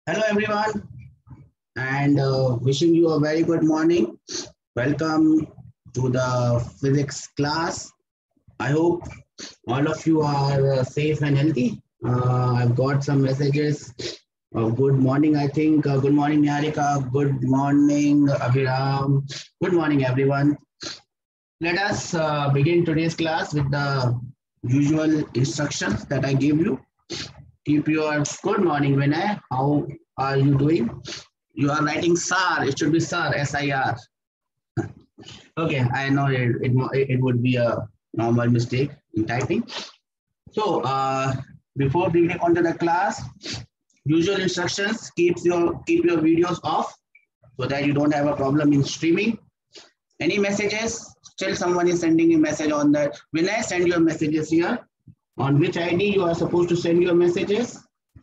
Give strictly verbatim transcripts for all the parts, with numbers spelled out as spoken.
Hello everyone, and uh, wishing you a very good morning. Welcome to the physics class. I hope all of you are uh, safe and healthy. Uh, I've got some messages of good morning, I think. Uh, good morning, Niharika. Good morning, Abhiram. Good morning, everyone. Let us uh, begin today's class with the usual instructions that I gave you. Keep your good morning, Vinay. How are you doing? You are writing S A R. It should be S A R, S I R. Okay, I know it, it, it would be a normal mistake in typing. So, uh, before we get onto the class, usual instructions, keep your, keep your videos off so that you don't have a problem in streaming. Any messages? Still someone is sending a message on that. When I send your messages here, on which I D you are supposed to send your messages?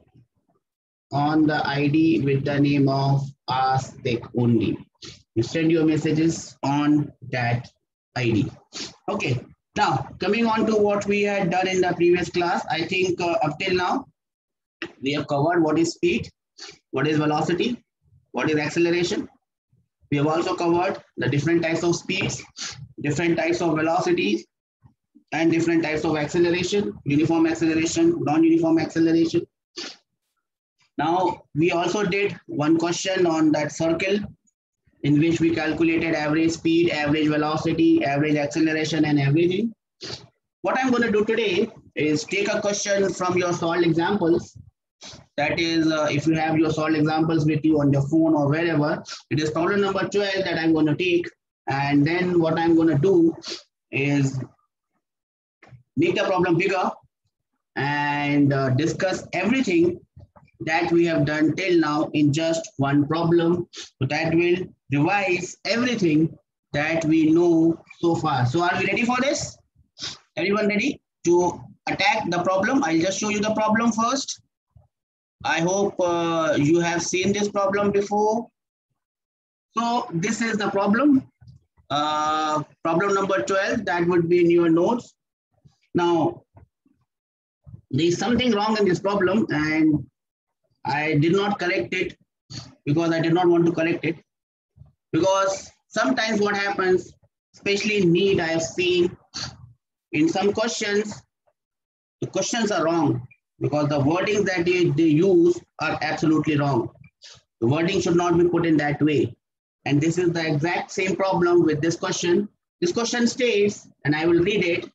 On the I D with the name of Ask only. You send your messages on that I D. Okay, now coming on to what we had done in the previous class, I think uh, up till now, we have covered what is speed, what is velocity, what is acceleration. We have also covered the different types of speeds, different types of velocities, and different types of acceleration, uniform acceleration, non-uniform acceleration. Now, we also did one question on that circle in which we calculated average speed, average velocity, average acceleration, and everything. What I'm going to do today is take a question from your solved examples. That is, uh, if you have your solved examples with you on your phone or wherever, it is problem number twelve that I'm going to take. And then what I'm going to do is make the problem bigger and uh, discuss everything that we have done till now in just one problem. So that will revise everything that we know so far. So are we ready for this? Everyone ready to attack the problem? I'll just show you the problem first. I hope uh, you have seen this problem before. So this is the problem. Uh, problem number twelve, that would be in your notes. Now, there is something wrong in this problem and I did not correct it because I did not want to correct it. Because sometimes what happens, especially in NEET, I have seen in some questions, the questions are wrong because the wordings that they, they use are absolutely wrong. The wording should not be put in that way. And this is the exact same problem with this question. This question states, and I will read it.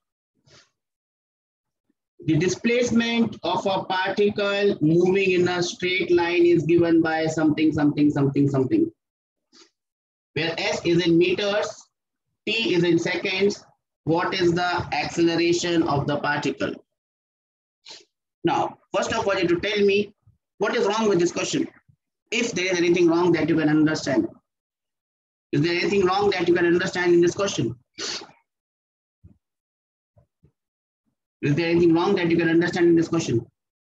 The displacement of a particle moving in a straight line is given by something, something, something, something. Where S is in meters, T is in seconds. What is the acceleration of the particle? Now, first of all, you have to tell me what is wrong with this question. If there is anything wrong that you can understand. Is there anything wrong that you can understand in this question? Is there anything wrong that you can understand in this question?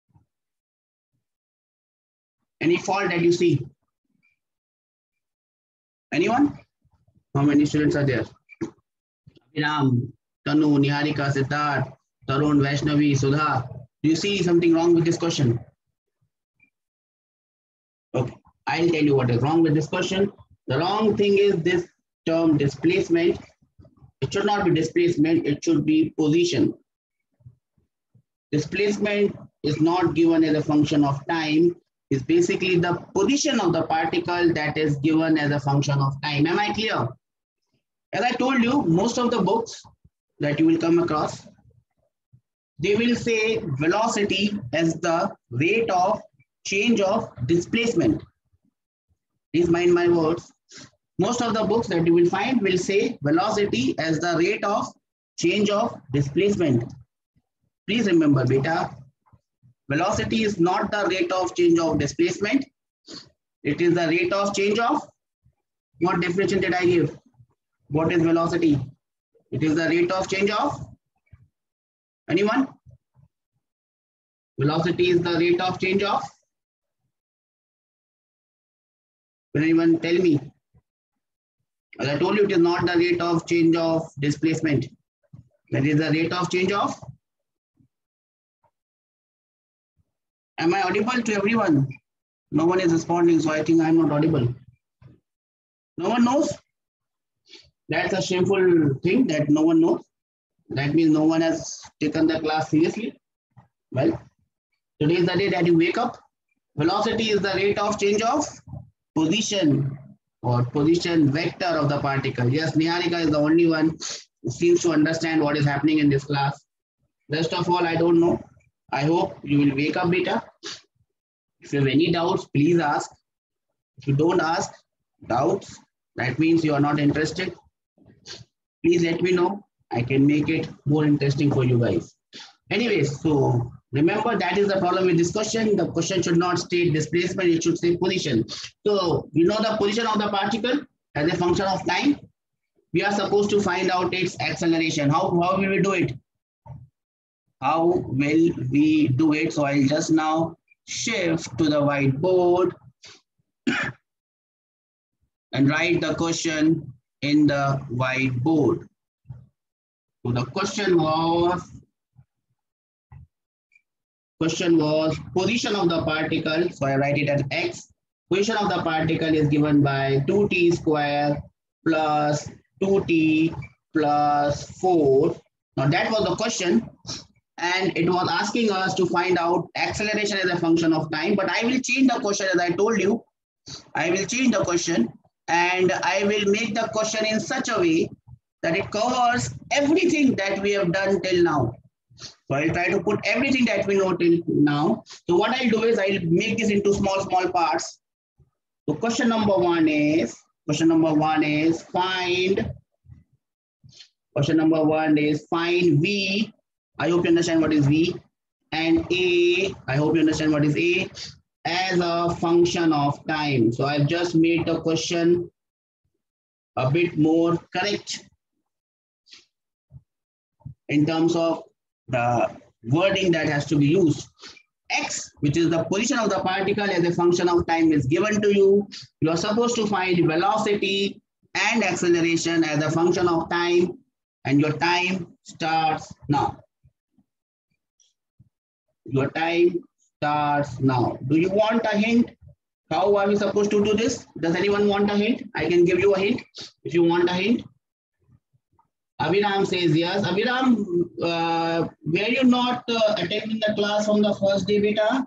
Any fault that you see? Anyone? How many students are there? Abhiram, Tanu, Niharika, Siddharth, Tarun, Vaishnavi, Sudha. Do you see something wrong with this question? Okay, I'll tell you what is wrong with this question. The wrong thing is this term displacement. It should not be displacement, it should be position. Displacement is not given as a function of time. It's basically the position of the particle that is given as a function of time. Am I clear? As I told you, most of the books that you will come across, they will say velocity as the rate of change of displacement. Please mind my words. Most of the books that you will find will say velocity as the rate of change of displacement. Please remember, beta, velocity is not the rate of change of displacement. It is the rate of change of, what definition did I give? What is velocity? It is the rate of change of, anyone? Velocity is the rate of change of? Can anyone tell me? As I told you, it is not the rate of change of displacement. That is the rate of change of. Am I audible to everyone? No one is responding, so I think I'm not audible. No one knows? That's a shameful thing that no one knows. That means no one has taken the class seriously. Well, today is the day that you wake up. Velocity is the rate of change of position or position vector of the particle. Yes, Niharika is the only one who seems to understand what is happening in this class. Rest of all, I don't know. I hope you will wake up, beta. If you have any doubts, please ask. If you don't ask doubts, that means you are not interested. Please let me know. I can make it more interesting for you guys. Anyways, so remember that is the problem with this question. The question should not state displacement, it should say position. So you know the position of the particle as a function of time. We are supposed to find out its acceleration. How, how will we do it? How will we do it? So I'll just now shift to the whiteboard and write the question in the whiteboard. So the question was, question was position of the particle. So I write it as x. Position of the particle is given by two t square plus two t plus four. Now that was the question. And it was asking us to find out acceleration as a function of time. But I will change the question as I told you. I will change the question and I will make the question in such a way that it covers everything that we have done till now. So I'll try to put everything that we know till now. So what I'll do is I'll make this into small, small parts. So question number one is, question number one is find, question number one is find V. I hope you understand what is V, and A, I hope you understand what is A, as a function of time. So I've just made the question a bit more correct in terms of the wording that has to be used. X, which is the position of the particle as a function of time, is given to you. You are supposed to find velocity and acceleration as a function of time, and your time starts now. Your time starts now. Do you want a hint? How are we supposed to do this? Does anyone want a hint? I can give you a hint if you want a hint. Abhiram says yes. Abhiram, uh, were you not uh, attending the class on the first day, beta?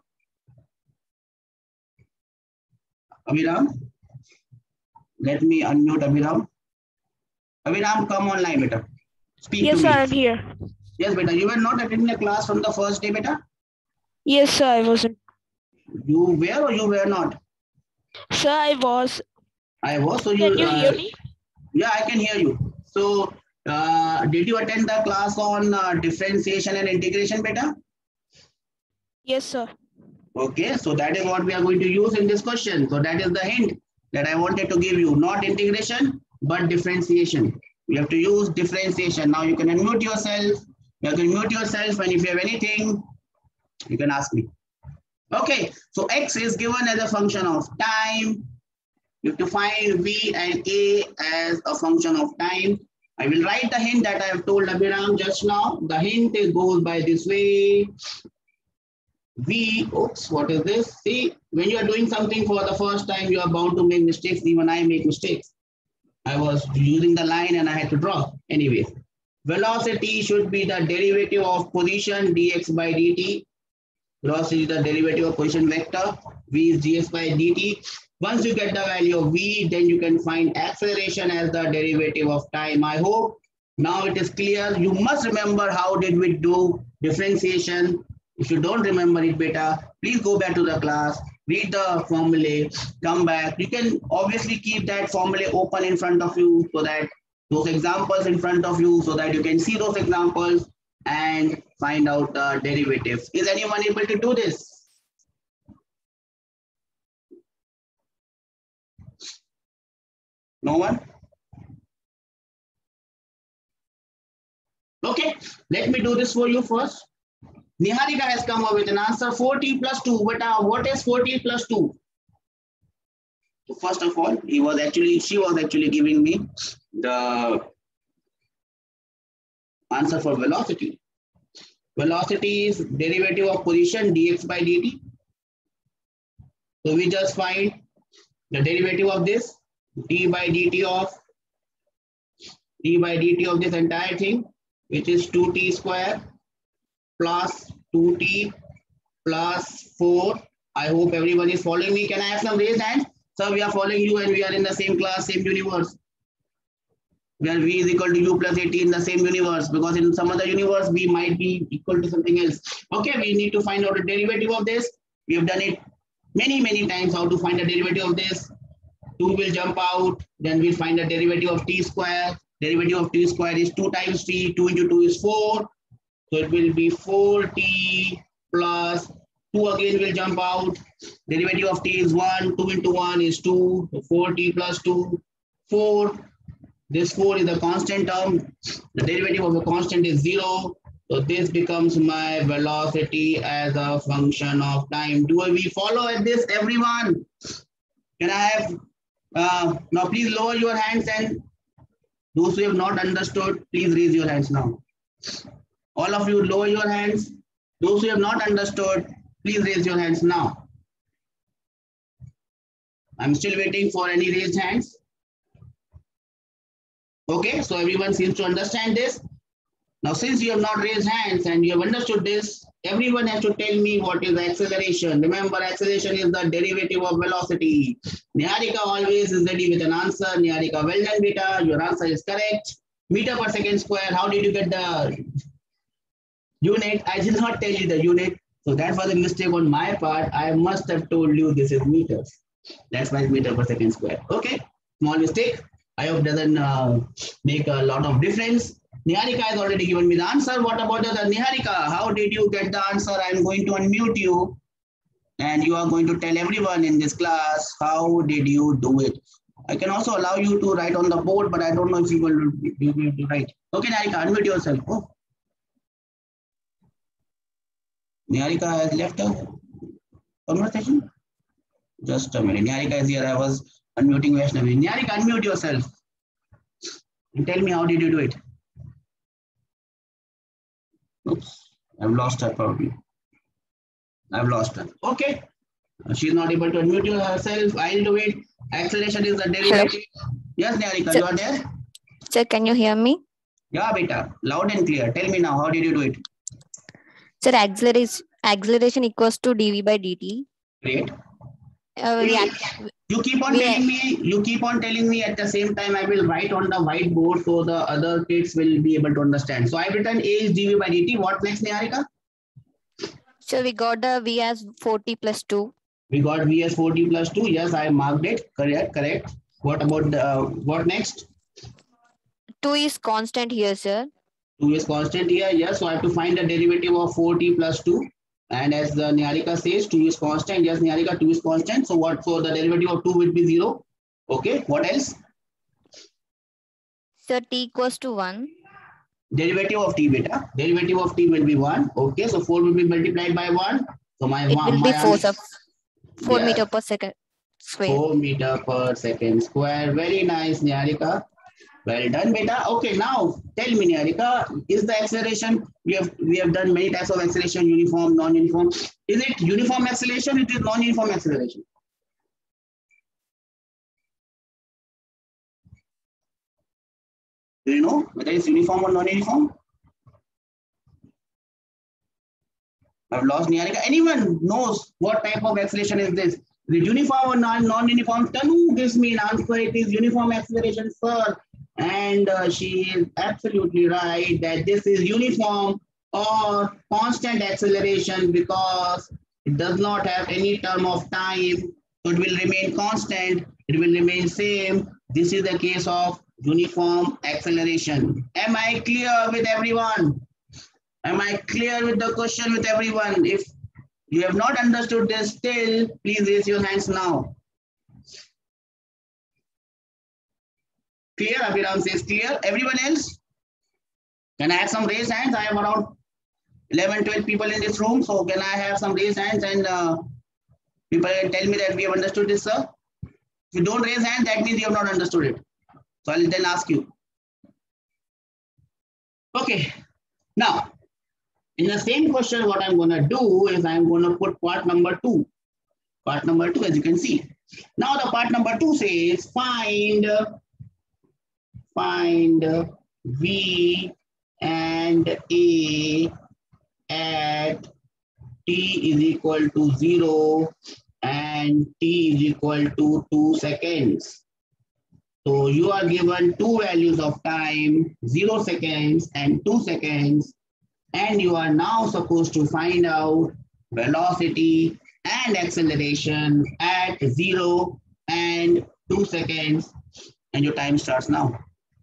Abhiram, let me unmute Abhiram. Abhiram, come online, beta. Speak yes, to me. Yes, I am here. Yes, beta. You were not attending the class from the first day, beta? Yes, sir, I wasn't. You were or you were not? Sir, I was. I was. So Can you, you uh, hear me? Yeah, I can hear you. So, uh, did you attend the class on uh, differentiation and integration, beta? Yes, sir. Okay, so that is what we are going to use in this question. So that is the hint that I wanted to give you, not integration, but differentiation. You have to use differentiation. Now you can unmute yourself. You can mute yourself, and if you have anything, you can ask me. Okay, so X is given as a function of time. You have to find V and A as a function of time. I will write the hint that I have told Abhiram just now. The hint goes by this way. V, oops, what is this? See, when you are doing something for the first time, you are bound to make mistakes. Even I make mistakes. I was using the line and I had to draw. Anyway, velocity should be the derivative of position dx by dt. Velocity is the derivative of position vector. V is dx by dt. Once you get the value of V, then you can find acceleration as the derivative of time. I hope now it is clear. You must remember how did we do differentiation. If you don't remember it better, please go back to the class, read the formulae, come back. You can obviously keep that formulae open in front of you so that those examples in front of you so that you can see those examples and find out the derivatives. Is anyone able to do this? No one? Okay, let me do this for you first. Niharika has come up with an answer four t plus two. But uh, what is four t plus two? So first of all, he was actually, she was actually giving me the answer for velocity. Velocity is derivative of position dx by dt. So we just find the derivative of this, d by dt of d by dt of this entire thing, which is two t square plus two t plus four. I hope everyone is following me. Can I have some raised hands? So we are following you and we are in the same class, same universe. Where v is equal to u plus eighty in the same universe, because in some other universe we might be equal to something else. Okay, we need to find out the derivative of this. We have done it many, many times how to find the derivative of this. two will jump out, then we'll find the derivative of t square. Derivative of t square is two times t, two into two is four. So it will be four t plus two again will jump out. Derivative of t is one, two into one is two, so four t plus two, four. This four is a constant term. The derivative of the constant is zero. So this becomes my velocity as a function of time. Do we follow at this, everyone? Can I have, uh, now please lower your hands, and those who have not understood, please raise your hands now. All of you lower your hands. Those who have not understood, please raise your hands now. I'm still waiting for any raised hands. Okay, so everyone seems to understand this. Now, since you have not raised hands and you have understood this, everyone has to tell me what is acceleration. Remember, acceleration is the derivative of velocity. Niharika always is ready with an answer. Niharika, well done, beta. Your answer is correct. Meter per second square. How did you get the unit? I did not tell you the unit. So that was a mistake on my part. I must have told you this is meters. That's why it's meter per second square. Okay, small mistake. I hope doesn't uh, make a lot of difference. Niharika has already given me the answer. What about the other? Niharika, how did you get the answer? I'm going to unmute you and you are going to tell everyone in this class, how did you do it? I can also allow you to write on the board, but I don't know if you will be able to write. Okay, Niharika, unmute yourself. Oh. Niharika has left the conversation. Just a minute. Niharika is here. I was unmuting Vaishnavi. Niharika, unmute yourself and tell me, how did you do it? Oops, I've lost her probably. I've lost her. Okay. She's not able to unmute herself. I'll do it. Acceleration is the derivative. Hello. Yes, Niharika, you are there? Sir, can you hear me? Yeah, beta. Loud and clear. Tell me now, how did you do it? Sir, acceleration, acceleration equals to dv by dt. Great. Uh, you, yeah. you keep on we telling me, you keep on telling me at the same time I will write on the whiteboard so the other kids will be able to understand. So I've written A is dv by dt. What next, Niharika? So we got the V as forty plus two. We got V as forty plus two. Yes, I marked it. Correct, correct. What about the, uh, what next? two is constant here, sir. two is constant here. Yes, so I have to find the derivative of forty plus two. And as the Niharika says, two is constant. Yes, Niharika, two is constant. So what? So the derivative of two will be zero. Okay. What else? So t equals to one. Derivative of t, beta. Derivative of t will be one. Okay. So four will be multiplied by one. So my it one. will my be four of four yeah. meter per second square. Four meter per second square. Very nice, Niharika. Well done, beta. Okay, now tell me, Niharika, is the acceleration, we have we have done many types of acceleration, uniform, non-uniform. Is it uniform acceleration? It is non-uniform acceleration. Do you know whether it's uniform or non-uniform? I've lost Niharika. Anyone knows what type of acceleration is this? Is it uniform or non-uniform? Tanu gives me an answer. It is uniform acceleration, sir. And uh, she is absolutely right that this is uniform or constant acceleration because it does not have any term of time. So it will remain constant. It will remain same. This is the case of uniform acceleration. Am I clear with everyone? Am I clear with the question with everyone? If you have not understood this still, please raise your hands now. Clear? Abhiram says clear. Everyone else? Can I have some raised hands? I have around eleven, twelve people in this room. So can I have some raised hands and uh, people can tell me that we have understood this, sir? If you don't raise hands, that means you have not understood it. So I'll then ask you. Okay. Now, in the same question, what I'm going to do is I'm going to put part number two. Part number two, as you can see. Now the part number two says find, find V and A at t is equal to zero and t is equal to two seconds. So you are given two values of time, zero seconds and two seconds, and you are now supposed to find out velocity and acceleration at zero and two seconds, and your time starts now.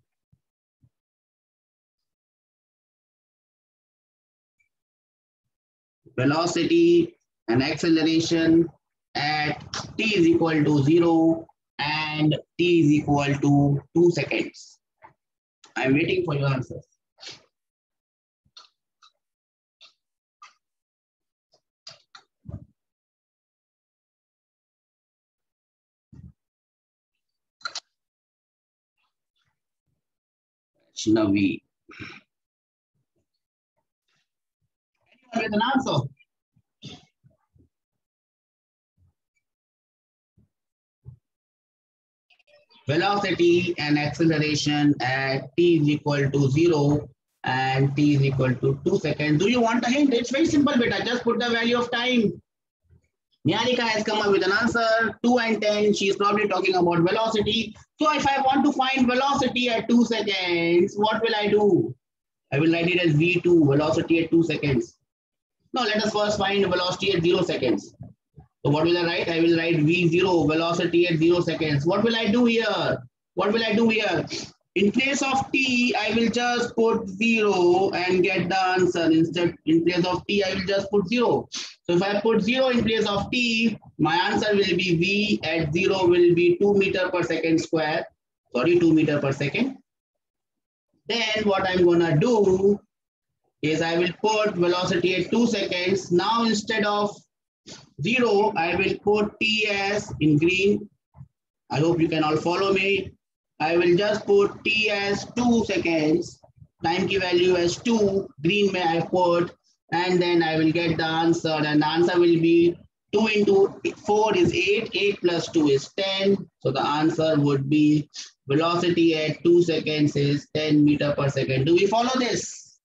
Velocity and acceleration at t is equal to zero and t is equal to two seconds. I'm waiting for your answers. Shinavi. Anyone with an answer? Velocity and acceleration at t is equal to zero and t is equal to two seconds. Do you want a hint? It's very simple, beta. Just put the value of time. Niharika has come up with an answer, two and ten. She's probably talking about velocity. So if I want to find velocity at two seconds, what will I do? I will write it as v two, velocity at two seconds. Now let us first find velocity at zero seconds. So what will I write? I will write v zero, velocity at zero seconds. What will I do here? What will I do here? In place of t, I will just put zero and get the answer. Instead, in place of t, I will just put zero. So if I put zero in place of t, my answer will be v at zero will be two meter per second square. Sorry, two meter per second. Then what I'm gonna do is I will put velocity at two seconds. Now instead of zero, I will put t as in green. I hope you can all follow me. I will just put t as two seconds. Time key value as two. Green may I put. And then I will get the answer. And the answer will be two into four is eight. eight plus two is ten. So the answer would be velocity at two seconds is ten meter per second. Do we follow this?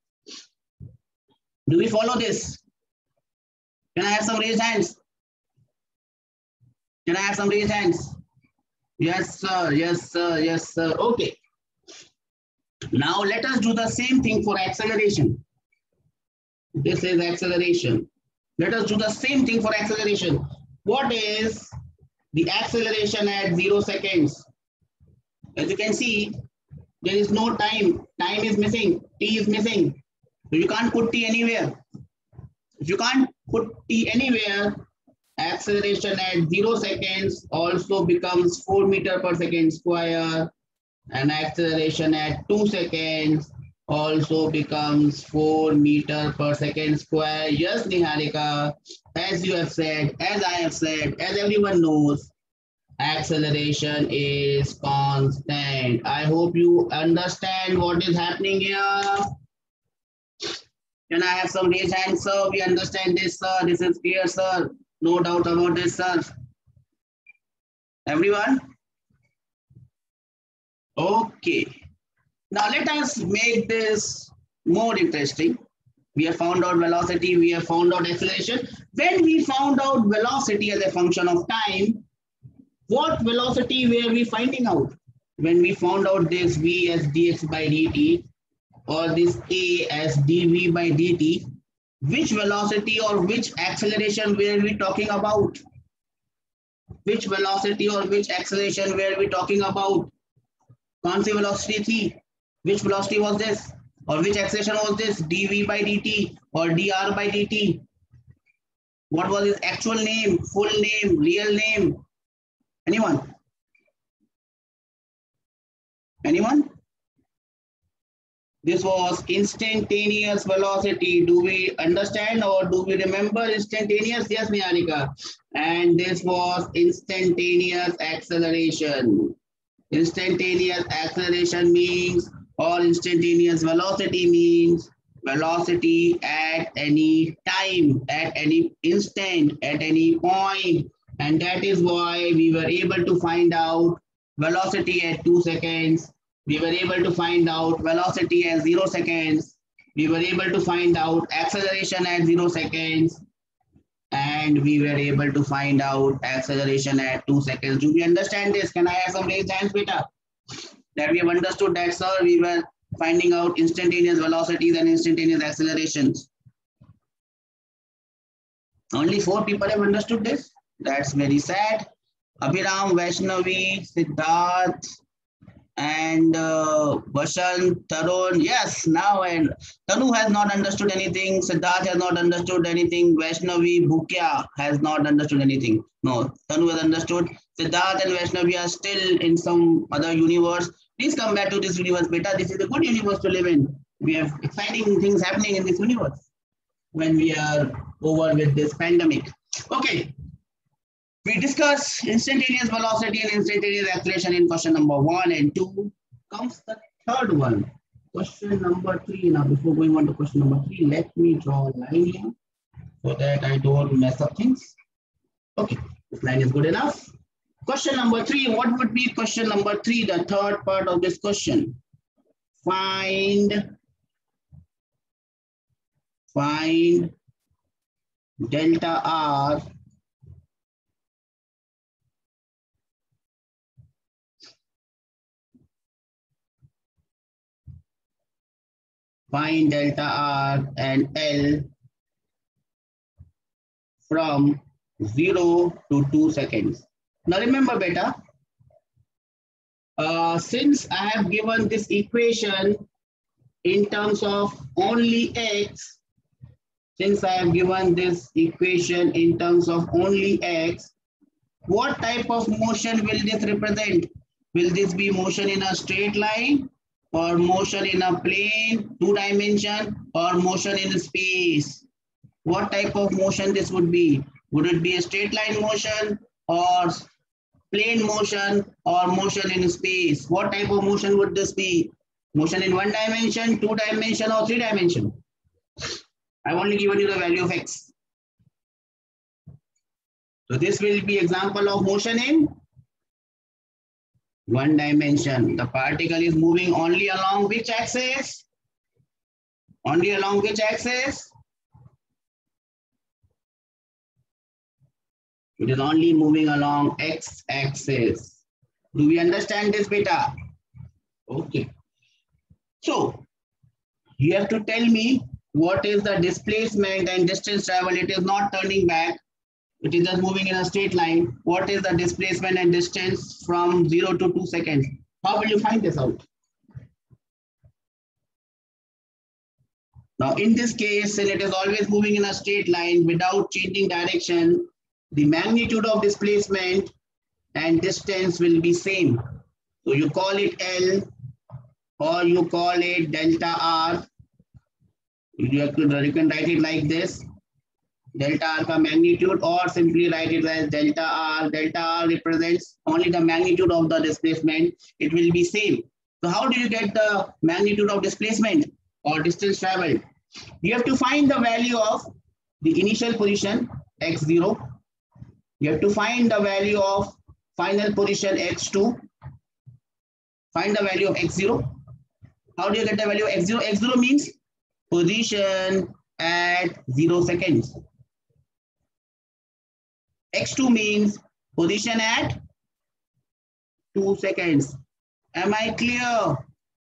Do we follow this? Can I have some raised hands? Can I have some raised hands? Yes, sir. Yes, sir. Yes, sir. Okay. Now let us do the same thing for acceleration. This is acceleration. Let us do the same thing for acceleration. What is the acceleration at zero seconds? As you can see, there is no time. Time is missing. T is missing. So you can't put T anywhere. If you can't put T anywhere, acceleration at zero seconds also becomes four meter per second square, and acceleration at two seconds also becomes four meter per second square. Yes, Niharika, as you have said, as I have said, as everyone knows, acceleration is constant. I hope you understand what is happening here. Can I have some raised hands, sir? We understand this, sir. This is clear, sir. No doubt about this, sir. Everyone? Okay. Now let us make this more interesting. We have found out velocity, we have found out acceleration. When we found out velocity as a function of time, what velocity were we finding out? When we found out this v as dx by dt or this a as dv by dt, which velocity or which acceleration were we talking about? Which velocity or which acceleration were we talking about? कौन सी velocity थी? Which velocity was this? Or which acceleration was this? dv by dt or dr by dt? What was his actual name, full name, real name? Anyone? Anyone? This was instantaneous velocity. Do we understand or do we remember instantaneous? Yes, Niharika. And this was instantaneous acceleration. Instantaneous acceleration means, or instantaneous velocity means, velocity at any time, at any instant, at any point, And that is why we were able to find out velocity at two seconds. We were able to find out velocity at zero seconds. We were able to find out acceleration at zero seconds. And we were able to find out acceleration at two seconds. Do we understand this? Can I have some raised hands, beta? That we have understood that, sir, we were finding out instantaneous velocities and instantaneous accelerations. Only four people have understood this. That's very sad. Abhiram, Vaishnavi, Siddharth, and uh, Bashant, Tarun. Yes, now and Tanu has not understood anything. Siddharth has not understood anything. Vaishnavi, Bhukya has not understood anything. No, Tanu has understood. Siddharth and Vaishnavi are still in some other universe. Please come back to this universe, beta. This is a good universe to live in. We have exciting things happening in this universe when we are over with this pandemic. Okay. We discuss instantaneous velocity and instantaneous acceleration in question number one and two. Comes the third one. Question number three. Now, before going on to question number three, let me draw a line here so that I don't mess up things. Okay, this line is good enough. Question number three. What would be question number three, the third part of this question? Find, find delta R Find delta R and L from zero to two seconds. Now remember, beta, uh, since I have given this equation in terms of only x, since I have given this equation in terms of only x, what type of motion will this represent? Will this be motion in a straight line, or motion in a plane, two dimension, or motion in space? What type of motion this would be? Would it be a straight line motion, or plane motion, or motion in space? What type of motion would this be? Motion in one dimension, two dimension, or three dimension? I've only given you the value of x. So this will be example of motion in one dimension. The particle is moving only along which axis? Only along which axis? It is only moving along x-axis. Do we understand this, beta? Okay. So you have to tell me what is the displacement and distance travel. It is not turning back. It is just moving in a straight line. What is the displacement and distance from zero to two seconds? How will you find this out? Now, in this case, since it is always moving in a straight line without changing direction, the magnitude of displacement and distance will be same. So you call it L or you call it delta R. You, have to, you can write it like this. Delta R ka magnitude, or simply write it as delta R. Delta R represents only the magnitude of the displacement. It will be same. So how do you get the magnitude of displacement or distance traveled? You have to find the value of the initial position x zero. You have to find the value of final position x two. Find the value of x zero. How do you get the value of x zero? x zero means position at zero seconds. x two means position at two seconds. Am I clear?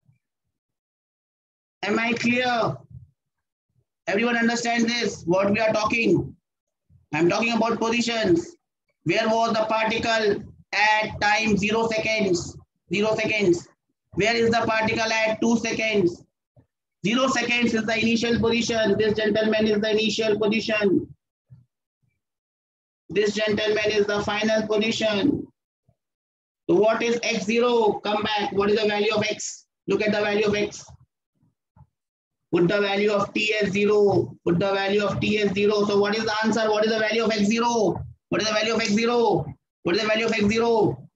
Am I clear? Everyone understand this? What we are talking? I'm talking about positions. Where was the particle at time zero seconds? Zero seconds. Where is the particle at two seconds? Zero seconds is the initial position. This gentleman is the initial position. This gentleman is the final position. So what is x zero? Come back. What is the value of x? Look at the value of x. Put the value of t as zero. Put the value of t as zero. So what is the answer? What is the value of x zero? What is the value of x zero? What is the value of x zero?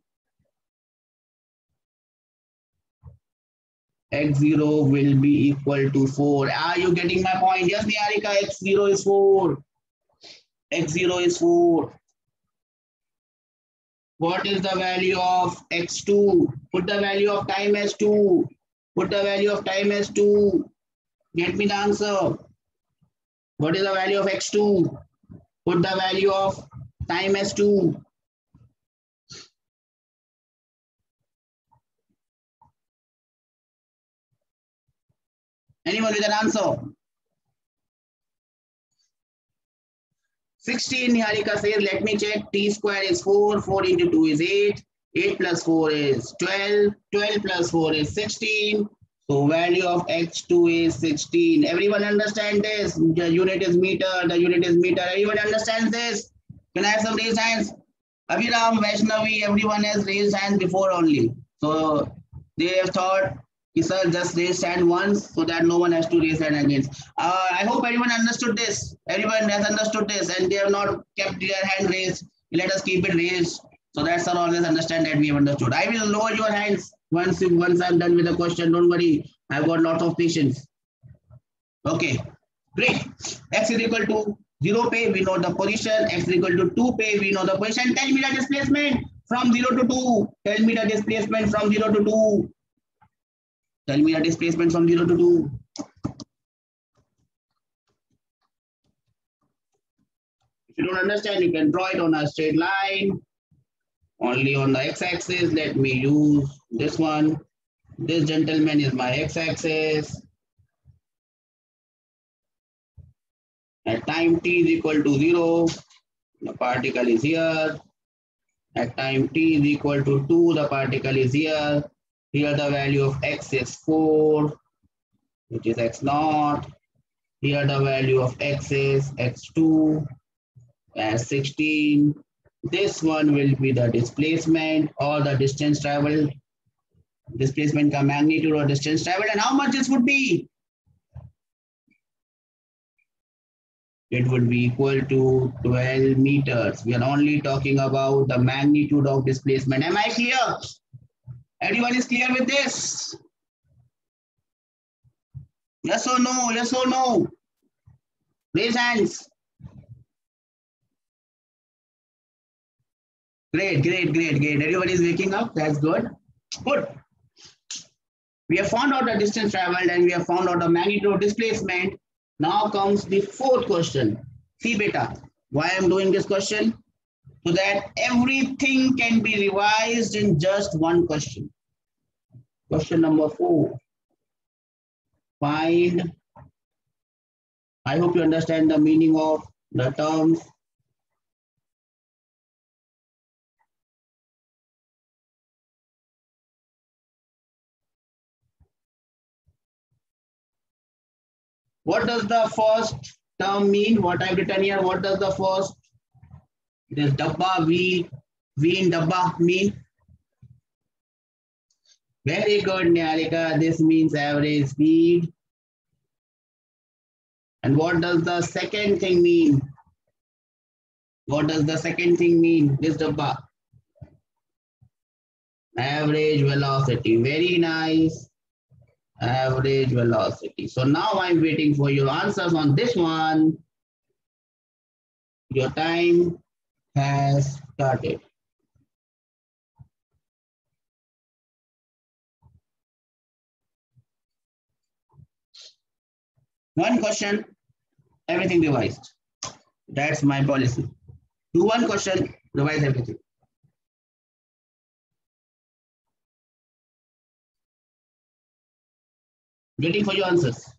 x zero will be equal to four. Are you getting my point? Yes, Niharika, x zero is four. x zero is four. What is the value of x two? Put the value of time as two. Put the value of time as two. Get me the answer. What is the value of x two? Put the value of time as two. Anyone with an answer? sixteen, Niharika says, let me check. T square is four, four into two is eight, eight plus four is twelve, twelve plus four is sixteen. So value of x two is sixteen. Everyone understand this? The unit is meter, the unit is meter. Everyone understands this? Can I have some raised hands? Abhiram, Vaishnavi, everyone has raised hands before only. So they have thought, sir, just raise hand once so that no one has to raise hand again. Uh, I hope everyone understood this. Everyone has understood this and they have not kept their hand raised. Let us keep it raised so that sir always understand that we have understood. I will lower your hands once, once I'm done with the question. Don't worry. I've got lots of patience. Okay, great. X is equal to zero pay, we know the position. X is equal to two pay, we know the position. Tell me the displacement from zero to two. Tell me the displacement from zero to two. Tell me the displacement from zero to two. If you don't understand, you can draw it on a straight line. Only on the x-axis. Let me use this one. This gentleman is my x-axis. At time t is equal to zero, the particle is here. At time t is equal to two, the particle is here. Here the value of x is four, which is x naught. Here the value of x is x two as sixteen. This one will be the displacement or the distance traveled. Displacement ka magnitude or distance traveled, and how much this would be? It would be equal to twelve meters. We are only talking about the magnitude of displacement. Am I clear? Everyone is clear with this? Yes or no? Yes or no? Raise hands. Great, great, great, great. Everybody is waking up. That's good. Good. We have found out the distance traveled and we have found out the magnitude of displacement. Now comes the fourth question. See, beta, why I'm doing this question? So that everything can be revised in just one question. Question number four. Find. I hope you understand the meaning of the terms. What does the first term mean? What I've written here, what does the first, this dabba, V, V in dabba mean? Very good, Niharika. This means average speed. And what does the second thing mean? What does the second thing mean? This dabba. Average velocity. Very nice. Average velocity. So now I'm waiting for your answers on this one. Your time has started. One question, everything revised. That's my policy. Do one question, revise everything. Waiting for your answers.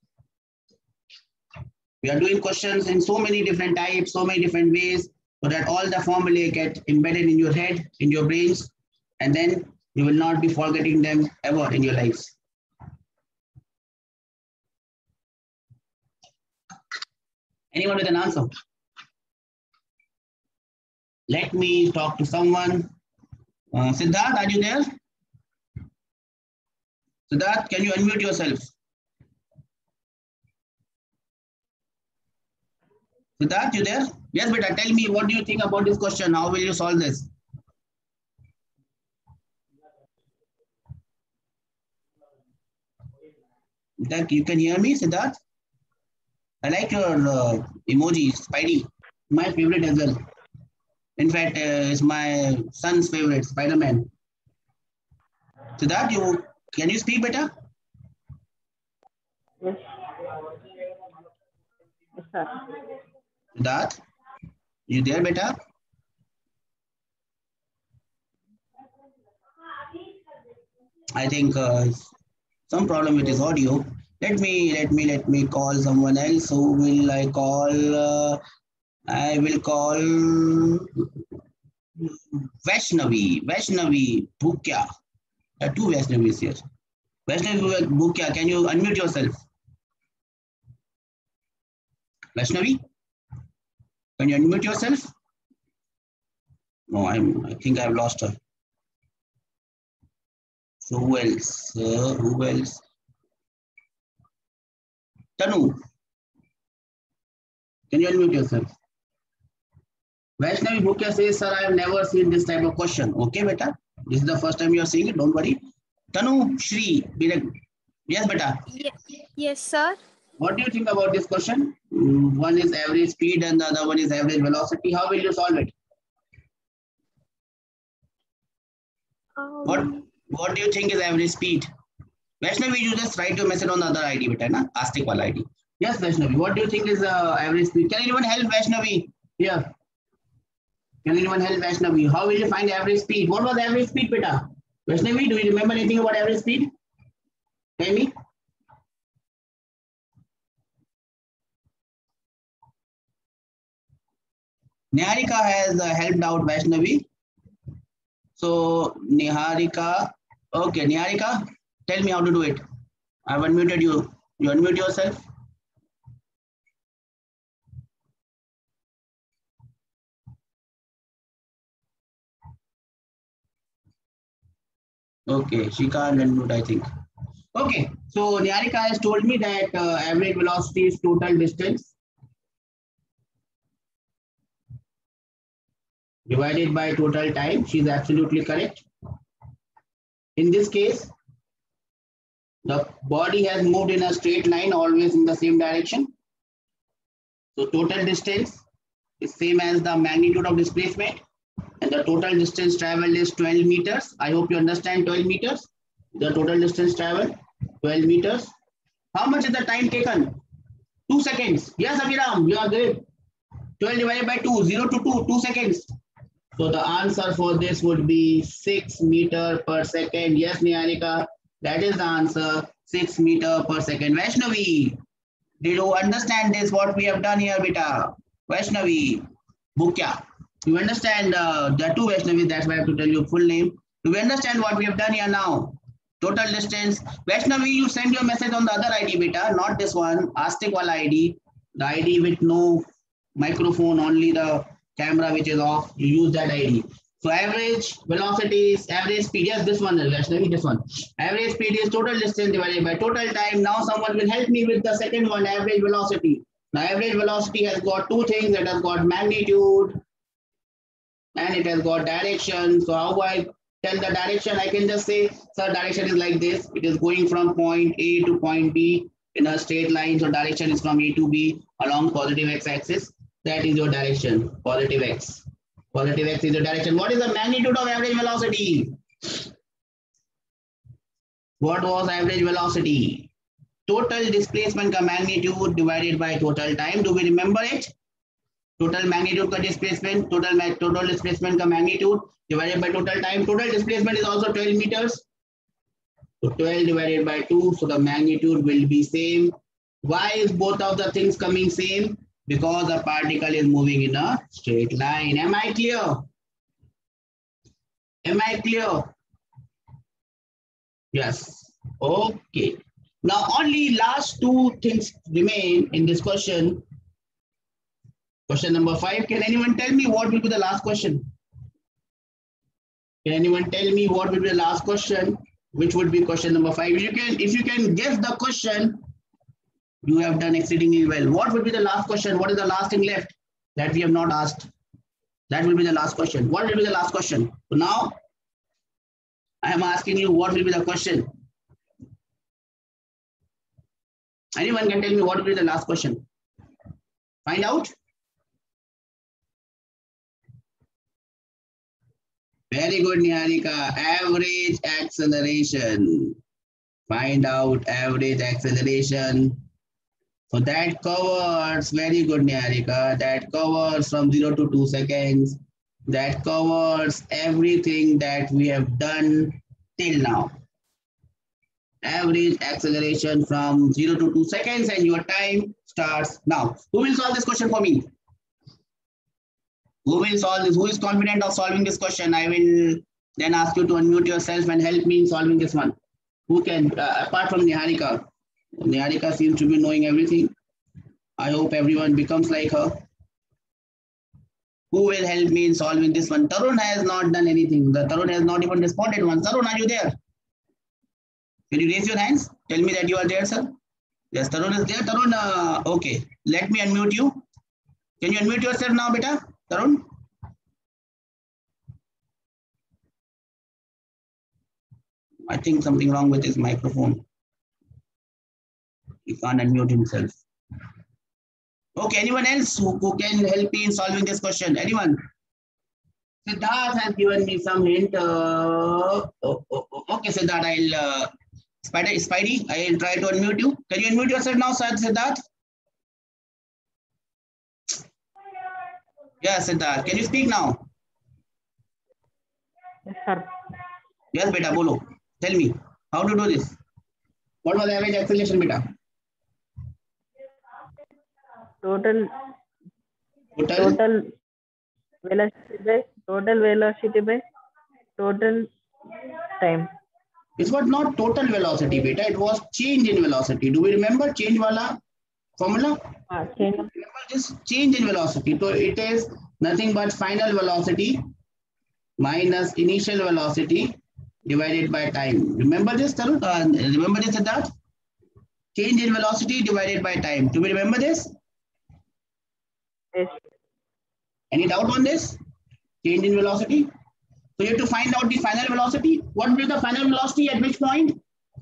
We are doing questions in so many different types, so many different ways, so that all the formulae get embedded in your head, in your brains, and then you will not be forgetting them ever in your lives. Anyone with an answer? Let me talk to someone. Uh, Siddharth, are you there? Siddharth, can you unmute yourself? Siddharth, you there? Yes, beta, tell me, what do you think about this question? How will you solve this? That you can hear me, Siddharth? I like your uh, emoji, Spidey. My favorite as well. In fact, uh, it's my son's favorite, Spider-Man. Siddharth, you can you speak better? Yes. Yes, sir. Siddharth, you there, beta? I think uh, some problem with his audio. Let me let me let me call someone else. Who will I call? Uh, I will call Vaishnavi. Vaishnavi Bhukya. There are two Vaishnavis here. Vaishnavi Bhukya, can you unmute yourself? Vaishnavi, can you unmute yourself? No, I'm. I think I've lost her. So who else? Uh, who else? Tanu, can you unmute yourself? Vaishnavi Bhukya says, sir, I have never seen this type of question. Okay, beta. This is the first time you are seeing it. Don't worry. Tanu Shri, yes, beta. Yes, yes, sir. What do you think about this question? One is average speed and the other one is average velocity. How will you solve it? Um, What What do you think is average speed? Vaishnavi, you just write your message on the other I D, beta, na? Astik wala I D. Yes, Vaishnavi. What do you think is uh, average speed? Can anyone help Vaishnavi? Here. Can anyone help Vaishnavi? How will you find average speed? What was average speed, beta? Vaishnavi, do you remember anything about average speed? Tell me. Niharika has uh, helped out Vaishnavi. So, Niharika, okay, Niharika, tell me how to do it. I've unmuted you. You unmute yourself. Okay, she can't unmute, I think. Okay, so Niharika has told me that uh, average velocity is total distance divided by total time. She is absolutely correct. In this case, the body has moved in a straight line, always in the same direction. So total distance is same as the magnitude of displacement, and the total distance traveled is twelve meters. I hope you understand twelve meters. The total distance traveled, twelve meters. How much is the time taken? Two seconds. Yes, Abhiram, you are great. twelve divided by two, zero to two, two seconds. So the answer for this would be six meter per second. Yes, Niharika, that is the answer, six meter per second. Vaishnavi, did you understand this, what we have done here, beta? Vaishnavi, Bhukya, you understand uh, the two Vaishnavis, that's why I have to tell you full name. Do we understand what we have done here now? Total distance. Vaishnavi, you send your message on the other I D, beta, not this one, Astik wala I D, the I D with no microphone, only the camera which is off, you use that I D. So average velocity is average speed. Yes, this one is Vaishnavi, this one. Average speed is total distance divided by total time. Now someone will help me with the second one, average velocity. Now average velocity has got two things. It has got magnitude and it has got direction. So how do I tell the direction? I can just say, sir, direction is like this. It is going from point A to point B in a straight line. So direction is from A to B along positive x-axis. That is your direction, positive x. Positive x is your direction. What is the magnitude of average velocity? What was average velocity? Total displacement ka magnitude divided by total time. Do we remember it? Total magnitude ka displacement, total total displacement ka magnitude divided by total time. Total displacement is also twelve meters. So twelve divided by two, so the magnitude will be same. Why is both of the things coming same? Because the particle is moving in a straight line. Am I clear? Am I clear? Yes. Okay. Now only last two things remain in this question. Question number five. Can anyone tell me what will be the last question? Can anyone tell me what will be the last question? Which would be question number five? You can, if you can guess the question, you have done exceedingly well. What will be the last question? What is the last thing left that we have not asked? That will be the last question. What will be the last question? So now, I am asking you, what will be the question? Anyone can tell me what will be the last question? Find out. Very good, Niharika. Average acceleration. Find out average acceleration. So that covers, very good, Niharika. That covers from zero to two seconds. That covers everything that we have done till now. Average acceleration from zero to two seconds, and your time starts now. Who will solve this question for me? Who will solve this? Who is confident of solving this question? I will then ask you to unmute yourself and help me in solving this one. Who can, uh, apart from Niharika? Niharika seems to be knowing everything. I hope everyone becomes like her. Who will help me in solving this one? Tarun has not done anything. The Tarun has not even responded once. Tarun, are you there? Can you raise your hands? Tell me that you are there, sir. Yes, Tarun is there. Tarun, uh, okay. Let me unmute you. Can you unmute yourself now, beta? Tarun? I think something wrong with his microphone. He can't unmute himself. Okay, anyone else who, who can help me in solving this question? Anyone? Siddharth has given me some hint. Uh, oh, oh, oh, okay, Siddharth, I'll, uh, Spidey, Spidey, I'll try to unmute you. Can you unmute yourself now, Siddharth? Yeah, Siddharth, can you speak now? Yes, sir. Yes, beta, bolo. Tell me, how to do this? What was the average acceleration, beta? Total Total? total velocity by total velocity by total time. It was not total velocity, beta. It was change in velocity. Do we remember change wala formula? Ah, change. Remember this change in velocity. So it is nothing but final velocity minus initial velocity divided by time. Remember this, Tarun? Uh, remember this, Siddharth? Change in velocity divided by time. Do we remember this? Yes. Any doubt on this? Change in velocity. So you have to find out the final velocity. What will be the final velocity at which point?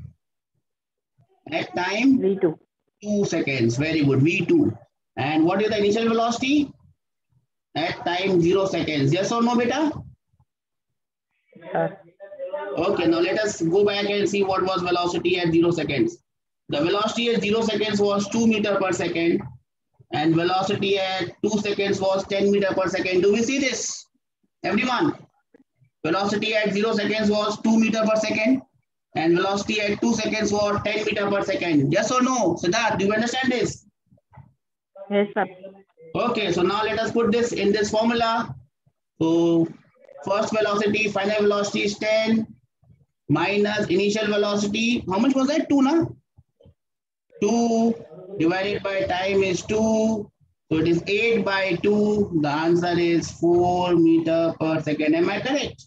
At time V two. two seconds. Very good. V two. And what is the initial velocity? At time zero seconds. Yes or no, beta? Sir. Okay, now let us go back and see what was velocity at zero seconds. The velocity at zero seconds was two meter per second, and velocity at two seconds was ten meter per second. Do we see this? Everyone? Velocity at zero seconds was two meter per second, and velocity at two seconds was ten meter per second. Yes or no? Siddharth, do you understand this? Yes, sir. Okay, so now let us put this in this formula. So first velocity, final velocity is ten minus initial velocity. How much was that? two, na? two divided by time is two. So it is eight by two. The answer is four meter per second. Am I correct?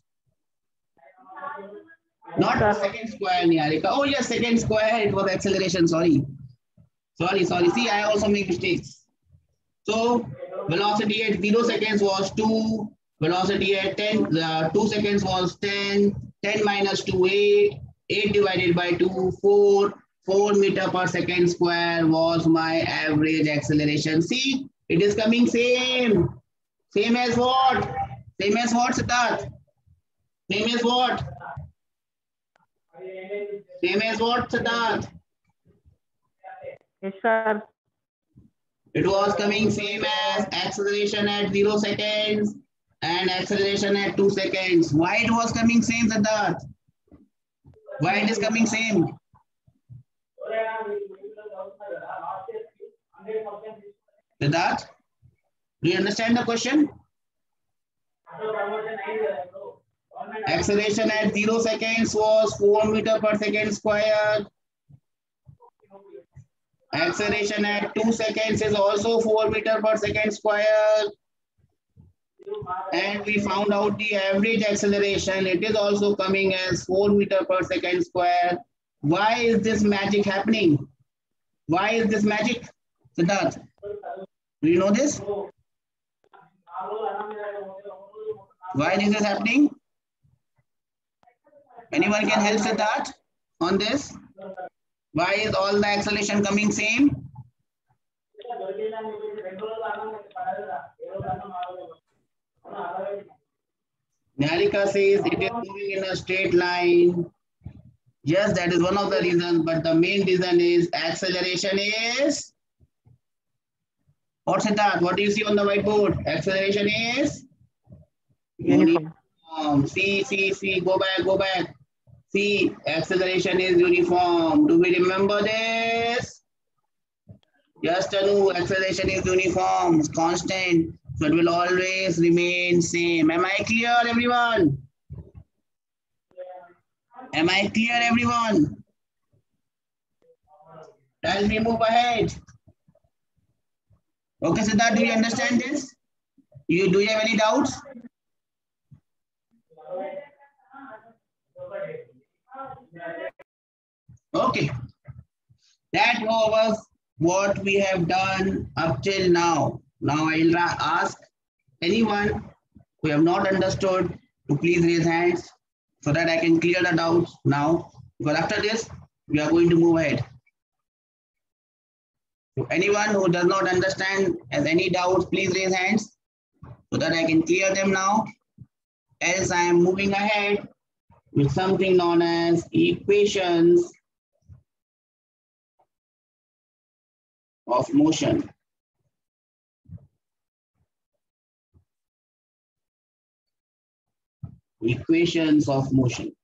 Not Sir. second square, Niharika. Oh, yes, second square. It was acceleration. Sorry. Sorry, sorry. See, I also make mistakes. So velocity at zero seconds was two. Velocity at ten, uh, two seconds was ten. ten minus two, eight. eight divided by two, four. four meter per second square was my average acceleration. See, it is coming same. Same as what? Same as what, Siddharth? Same as what? Same as what, Siddharth? Yes, sir. It was coming same as acceleration at zero seconds and acceleration at two seconds. Why it was coming same, Siddharth? Why it is coming same? Siddharth, do you understand the question? Acceleration at zero seconds was four meter per second square. Acceleration at two seconds is also four meter per second square. And we found out the average acceleration. It is also coming as four meter per second square. Why is this magic happening? Why is this magic? Siddharth, do you know this? Why this is happening? Anyone can help Siddharth on this? Why is all the acceleration coming same? Niharika says it is moving in a straight line. Yes, that is one of the reasons, but the main reason is acceleration is. What's that? What do you see on the whiteboard? Acceleration is Uniform. uniform. See, see, see. Go back, go back. See, acceleration is uniform. Do we remember this? Yes, Tanu, acceleration is uniform, it's constant. So it will always remain same. Am I clear, everyone? Am I clear, everyone? Let me move ahead. Okay, Siddharth, do you understand this? You do you have any doubts? Okay. That was what we have done up till now. Now I'll ask anyone who have not understood to please raise hands so that I can clear the doubts now. Because after this, we are going to move ahead. So anyone who does not understand, has any doubts, please raise hands so that I can clear them now. Else I am moving ahead with something known as equations of motion. Equations of motion.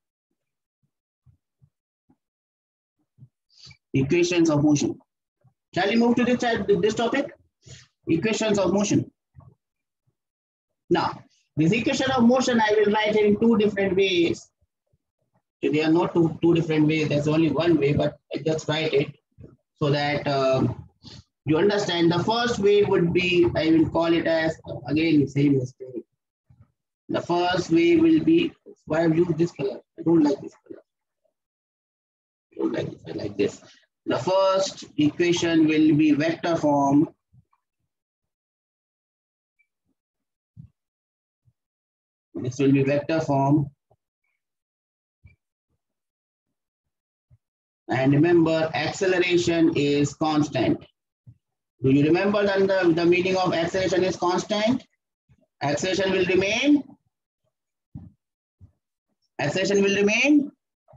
Equations of motion. Shall we move to this, this topic? Equations of motion. Now, this equation of motion I will write in two different ways. So there are not two, two different ways, there's only one way, but I just write it so that um, you understand. The first way would be, I will call it as, again, same mistake. The first way will be, why I've used this color? I don't like this color. I don't like this, I like this. The first equation will be vector form. This will be vector form. And remember, acceleration is constant. Do you remember then the, the meaning of acceleration is constant? Acceleration will remain. Acceleration will remain.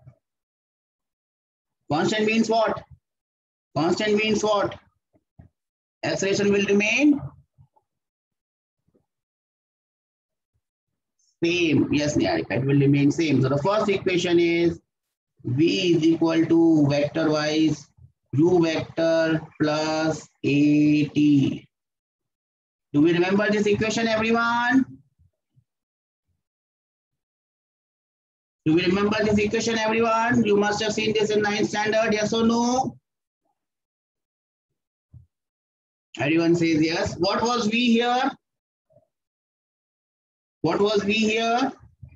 Constant means what? Constant means what? Acceleration will remain same. Yes, Niharika, it will remain same. So the first equation is V is equal to vector wise u vector plus at. Do we remember this equation, everyone? Do we remember this equation, everyone? You must have seen this in ninth standard, yes or no? Everyone says yes. What was V here? What was V here?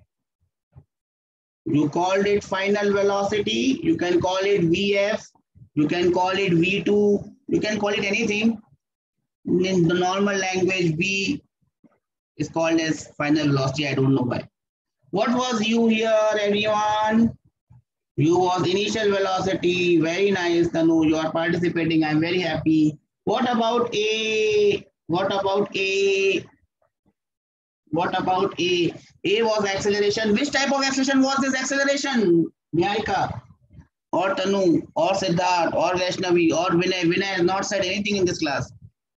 You called it final velocity. You can call it V F. You can call it V two. You can call it anything. In the normal language, V is called as final velocity. I don't know why. What was U here, everyone? U was initial velocity. Very nice, Tanu. You are participating. I'm very happy. What about A? What about A? What about A? A was acceleration. Which type of acceleration was this acceleration? Niharika, or Tanu, or Siddharth, or Vaishnavi, or Vinay. Vinay has not said anything in this class.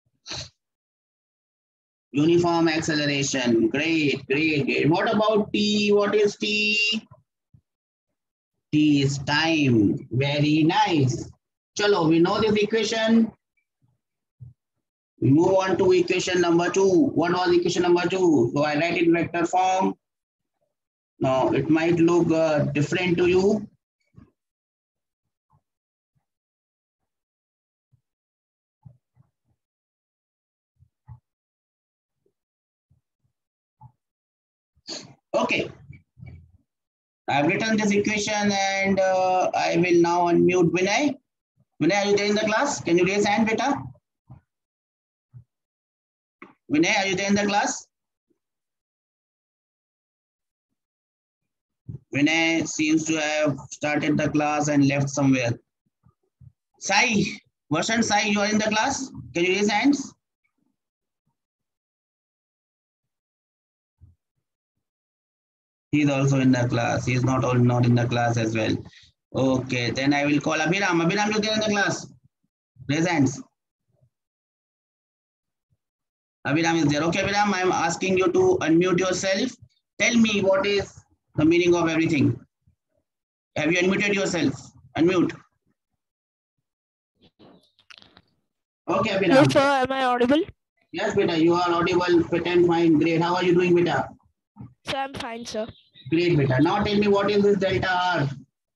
Uniform acceleration. Great, great, great. What about T? What is T? T is time. Very nice. Chalo, we know this equation. We move on to equation number two. What was equation number two? So I write it in vector form. Now it might look uh, different to you. Okay. I've written this equation and uh, I will now unmute Vinay. Vinay, are you there in the class? Can you raise hand, beta? Vinay, are you there in the class? Vinay seems to have started the class and left somewhere. Sai, Vasant Sai, you are in the class? Can you raise hands? He is also in the class. He is not all not in the class as well. Okay, then I will call Abhiram. Abhiram, you there in the class? Raise hands. Abhiram is there. Okay, Abhiram, I am asking you to unmute yourself. Tell me what is the meaning of everything. Have you unmuted yourself? Unmute. Okay, Abhiram. Yes, sir. Am I audible? Yes, beta, you are audible, fit and fine. Great. How are you doing, beta? Sir, I'm fine, sir. Great, beta. Now tell me what is this delta R?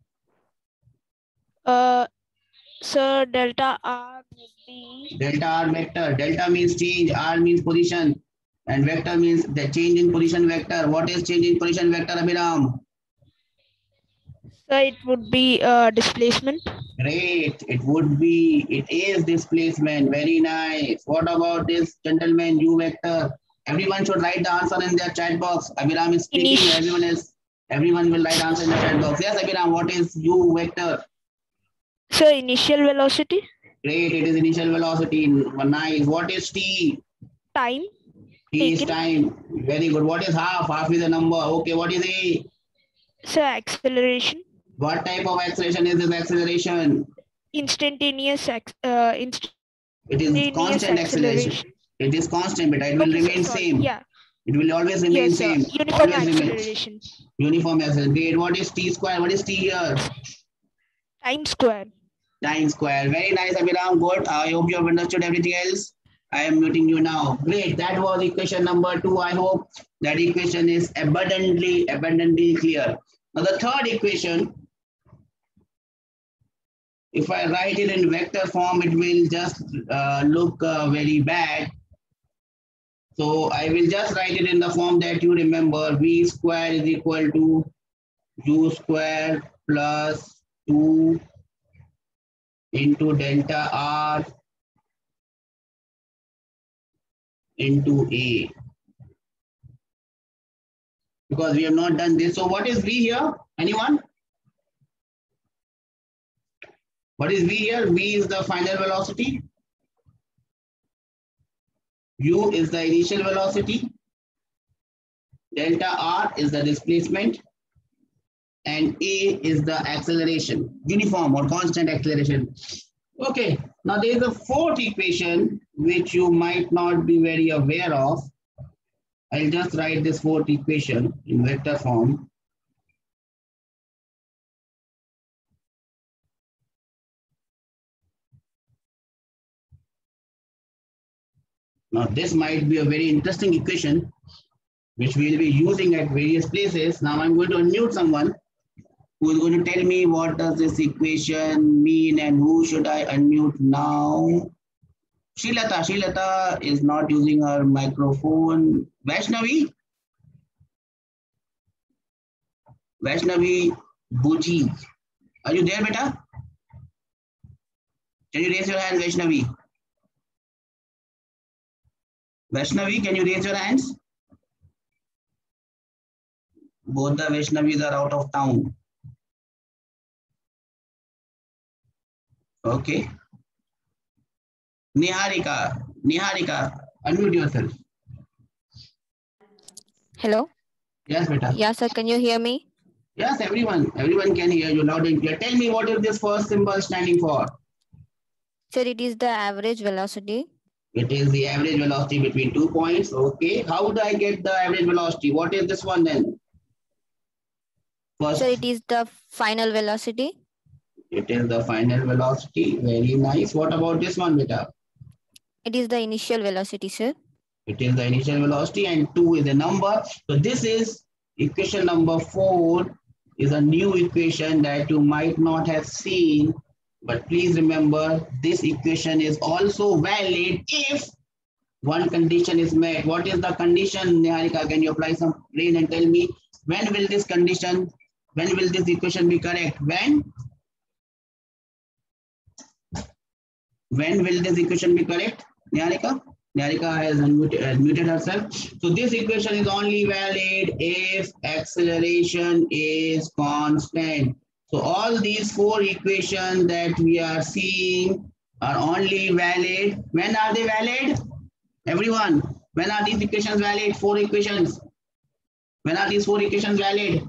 Uh, sir, delta R would be Delta R vector. Delta means change, R means position, and vector means the change in position vector. What is change in position vector, Abhiram? sir. It would be uh, displacement. Great. It would be, it is displacement. Very nice. What about this gentleman, U vector? Everyone should write the answer in their chat box. Abhiram is speaking. Init- Everyone is, everyone will write answer in the chat box. Yes, Abhiram, what is U vector? Sir, initial velocity. Great. It is initial velocity. Nice. What is T? Time. T is Taken. time. Very good. What is half? Half is a number. Okay. What is A? Sir, acceleration. What type of acceleration is this acceleration? Instantaneous. Ac- uh, inst- It is Instantaneous constant acceleration. acceleration. It is constant, but it will Okay, sir, remain sorry. same. Yeah. It will always remain Yes, sir. same. Uniform Always remain acceleration. uniform acceleration. Great. What is T square? What is T here? Time square. Time square. Very nice, Abhiram. Good. I hope you have understood everything else. I am muting you now. Great. That was equation number two. I hope that equation is abundantly, abundantly clear. Now the third equation, if I write it in vector form, it will just uh, look uh, very bad. So I will just write it in the form that you remember. V square is equal to U square plus two into delta R into A. Because we have not done this. So what is V here? Anyone? What is V here? V is the final velocity. U is the initial velocity. Delta R is the displacement. And A is the acceleration, uniform or constant acceleration. Okay, now there is a fourth equation which you might not be very aware of. I'll just write this fourth equation in vector form. Now this might be a very interesting equation which we'll be using at various places. Now I'm going to unmute someone who is going to tell me what does this equation mean and who should I unmute now. Srilata, Srilata is not using her microphone. Vaishnavi? Vaishnavi Buji. Are you there, beta? Can you raise your hand, Vaishnavi? Vaishnavi, can you raise your hands? Both the Vaishnavis are out of town. Okay. Niharika, Niharika, unmute yourself. Hello. Yes, beta. Yeah, sir. Can you hear me? Yes, everyone. Everyone can hear you loud and clear. Tell me what is this first symbol standing for? Sir, it is the average velocity. It is the average velocity between two points. Okay. How do I get the average velocity? What is this one then? First, Sir, it is the final velocity. it is the final velocity. Very nice. What about this one, beta? It is the initial velocity, sir. It is the initial velocity and two is the number. So this is equation number four is a new equation that you might not have seen. But please remember, this equation is also valid if one condition is met. What is the condition, Niharika? Can you apply some brain and tell me when will this condition, when will this equation be correct? When? When will this equation be correct, Niharika? Niharika has unmuted, has muted herself. So this equation is only valid if acceleration is constant. So all these four equations that we are seeing are only valid. When are they valid? Everyone, when are these equations valid? Four equations. When are these four equations valid?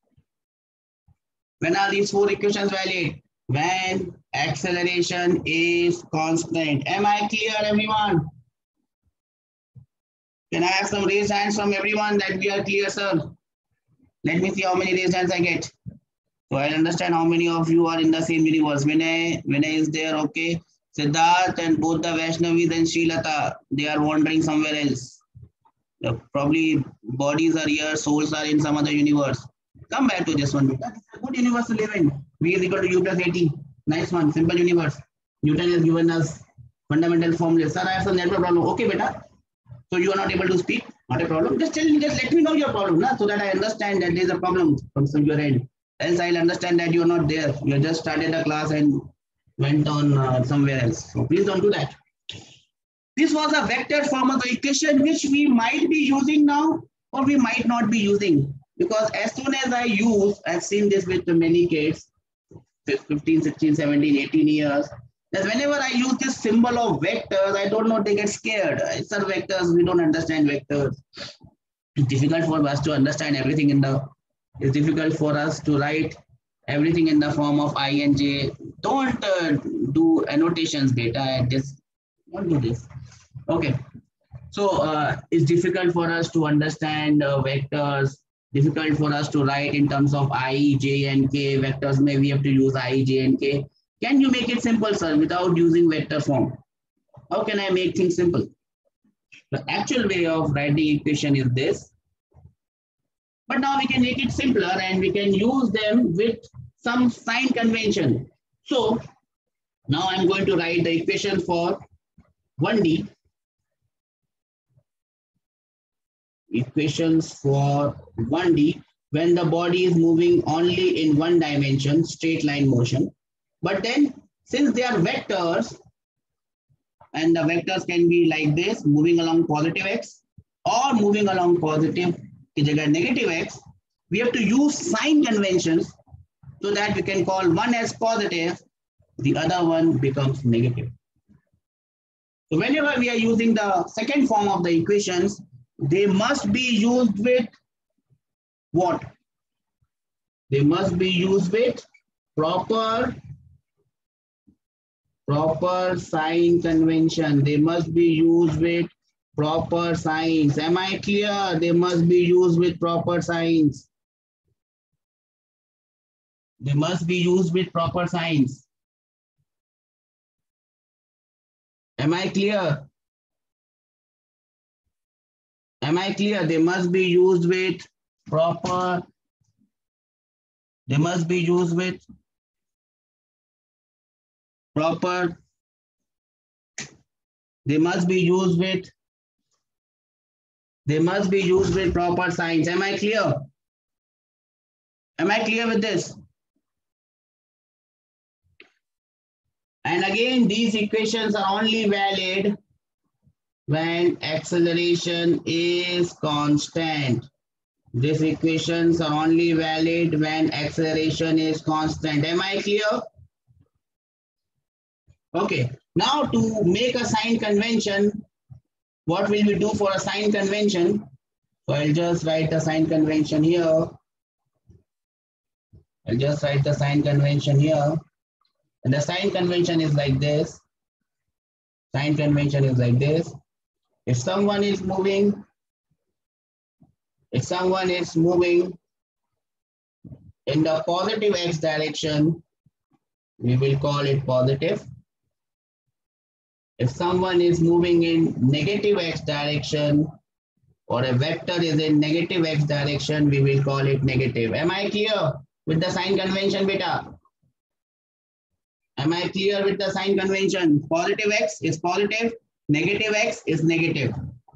When are these four equations valid? When acceleration is constant. Am I clear, everyone? Can I have some raised hands from everyone that we are clear, sir? Let me see how many raised hands I get. So I'll understand how many of you are in the same universe. Vinay, Vinay is there, okay. Siddharth and both the Vaishnavis and Srilata, they are wandering somewhere else. Uh, probably bodies are here, souls are in some other universe. Come back to this one. That's a good universe to live in. V is equal to U plus eighty. Nice one, simple universe. Newton has given us fundamental formula. Sir, I have some network problem. Okay, beta. So you are not able to speak, not a problem. Just tell me, just let me know your problem, na? So that I understand that there is a problem from your end. Else I'll understand that you are not there. You just started the class and went on uh, somewhere else. So please don't do that. This was a vector form of the equation which we might be using now or we might not be using. Because as soon as I use, I've seen this with many kids, fifteen, sixteen, seventeen, eighteen years, that whenever I use this symbol of vectors, I don't know, they get scared. It's not vectors, we don't understand vectors. It's difficult for us to understand everything in the, it's difficult for us to write everything in the form of I and J. Don't uh, do annotations, beta, and just don't do this. Okay, so uh, it's difficult for us to understand uh, vectors, difficult for us to write in terms of I, J, and K. Vectors, maybe we have to use I, J, and K. Can you make it simple, sir, without using vector form? How can I make things simple? The actual way of writing equation is this. But now we can make it simpler and we can use them with some sign convention. So now I'm going to write the equation for one D. Equations for one D when the body is moving only in one dimension, straight line motion. But then since they are vectors, and the vectors can be like this, moving along positive x or moving along positive negative x, we have to use sign conventions so that we can call one as positive, the other one becomes negative. So whenever we are using the second form of the equations, they must be used with what? They must be used with proper proper sign convention. They must be used with proper signs. Am I clear? They must be used with proper signs. They must be used with proper signs. Am I clear? Am I clear? They must be used with proper, they must be used with proper, they must be used with, they must be used with proper signs. Am I clear? Am I clear with this? And again, these equations are only valid when acceleration is constant. These equations are only valid when acceleration is constant. Am I clear? Okay, now to make a sign convention, what will we do for a sign convention? So I'll just write the sign convention here. I'll just write the sign convention here. And the sign convention is like this. Sign convention is like this. If someone is moving, if someone is moving in the positive x direction, we will call it positive. If someone is moving in negative x direction, or a vector is in negative x direction, we will call it negative. Am I clear with the sign convention, beta? Am I clear with the sign convention? Positive x is positive, negative x is negative.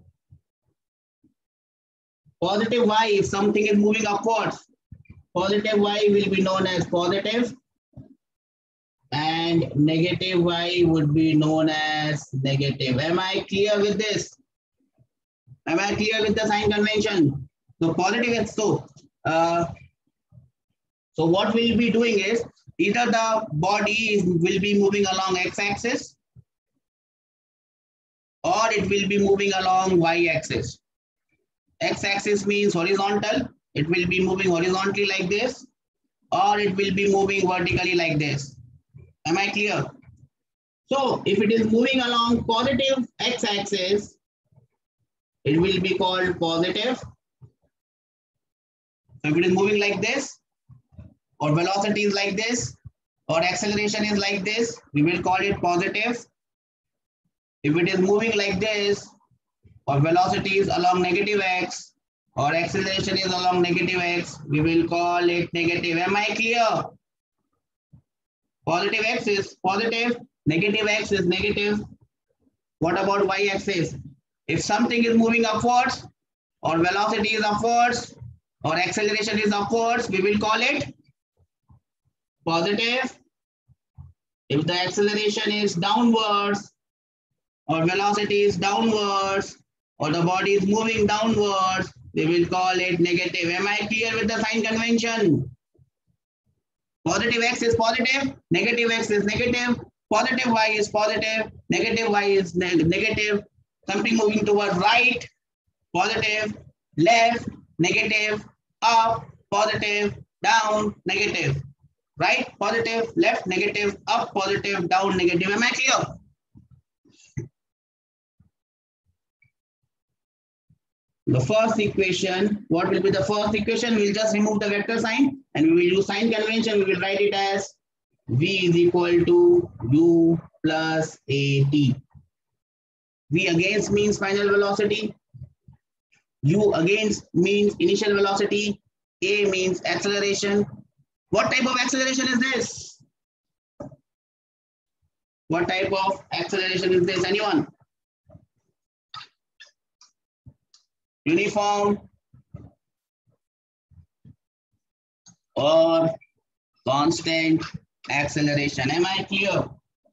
Positive y, if something is moving upwards, positive y will be known as positive, and negative y would be known as negative. Am I clear with this? Am I clear with the sign convention? So positive x, so, uh, so what we'll be doing is, either the body is, will be moving along x-axis or it will be moving along y-axis. X-axis means horizontal. It will be moving horizontally like this, or it will be moving vertically like this. Am I clear? So if it is moving along positive x-axis, it will be called positive. So if it is moving like this, or velocity is like this, or acceleration is like this, we will call it positive. If it is moving like this, or velocity is along negative x, or acceleration is along negative x, we will call it negative. Am I clear? Positive x is positive, negative x is negative. What about y-axis? If something is moving upwards, or velocity is upwards, or acceleration is upwards, we will call it positive. If the acceleration is downwards, or velocity is downwards, or the body is moving downwards, we will call it negative. Am I clear with the sign convention? Positive x is positive, negative x is negative, positive y is positive, negative y is ne negative. Something moving towards right, positive, left, negative, up, positive, down, negative. Right, positive, left, negative, up, positive, down, negative. Am I clear? The first equation, what will be the first equation? We'll just remove the vector sign and we will use sign convention. We will write it as V is equal to U plus A T. V against means final velocity. U against means initial velocity. A means acceleration. What type of acceleration is this? What type of acceleration is this? Anyone? Uniform or constant acceleration? Am I clear?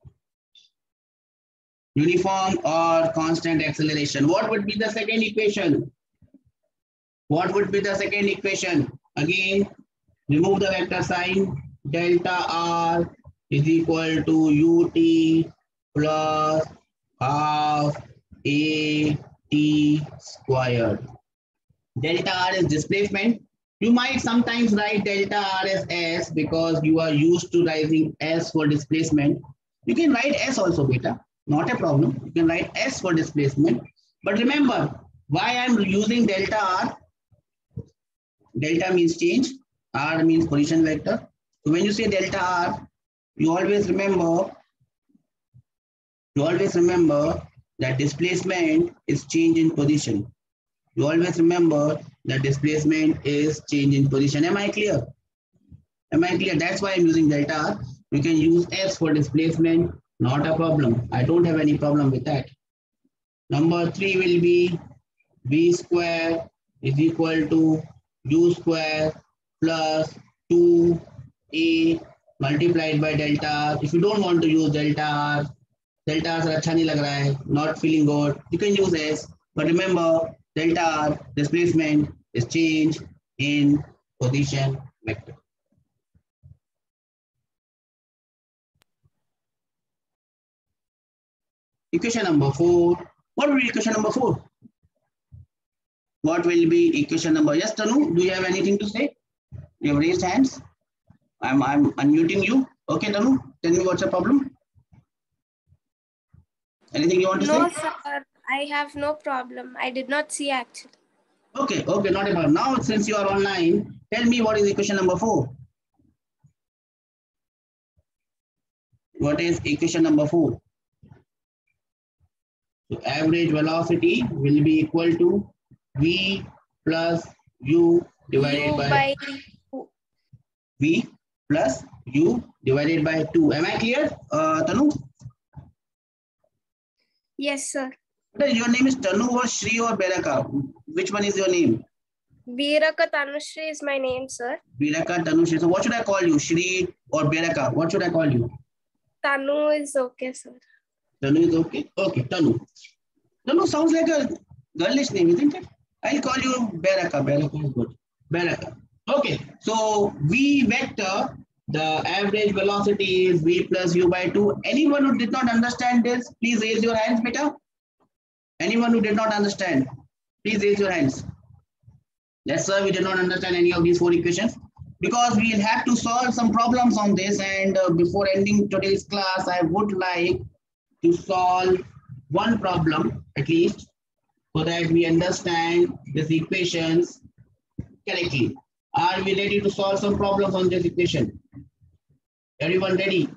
Uniform or constant acceleration. What would be the second equation? What would be the second equation? Again, remove the vector sign. Delta R is equal to U T plus half A T squared. Delta R is displacement. You might sometimes write delta R as S because you are used to writing S for displacement. You can write S also, beta. Not a problem. You can write S for displacement. But remember, why I'm using delta R? Delta means change. R means position vector. So when you say delta R, you always remember, you always remember that displacement is change in position. You always remember that displacement is change in position. Am I clear? Am I clear? That's why I'm using delta R. You can use S for displacement, not a problem. I don't have any problem with that. Number three will be V square is equal to U square plus two A multiplied by delta R. If you don't want to use delta R, delta R अच्छा नहीं लग रहा है, not feeling good, you can use S. But remember, delta R displacement is change in position vector. Equation number four. What will be equation number four? What will be equation number? Yes, Tanu, do you have anything to say? You have raised hands. I'm I'm unmuting you. Okay, Tanu, tell me what's the problem. Anything you want to No, say? sir. I have no problem. I did not see actually. Okay, okay, not a problem. Now, since you are online, tell me what is equation number four. What is equation number four? So average velocity will be equal to V plus U divided U by, by two. V plus U divided by two. Am I clear, uh, Tanu? Yes, sir. Your name is Tanu or Shri or Beraka? Which one is your name? Biraka Tanushri is my name, sir. Beraka, Tanu, Shri. So what should I call you? Shri or Beraka? What should I call you? Tanu is okay, sir. Tanu is okay? Okay, Tanu. Tanu sounds like a girlish name, isn't it? I'll call you Beraka. Beraka is good. Beraka. Okay, so V vector, the average velocity is V plus U by two. Anyone who did not understand this, please raise your hands, beta. Anyone who did not understand, please raise your hands. Yes, sir, we did not understand any of these four equations because we will have to solve some problems on this. And uh, before ending today's class, I would like to solve one problem at least so that we understand these equations correctly. Are we ready to solve some problems on this equation? Everyone ready?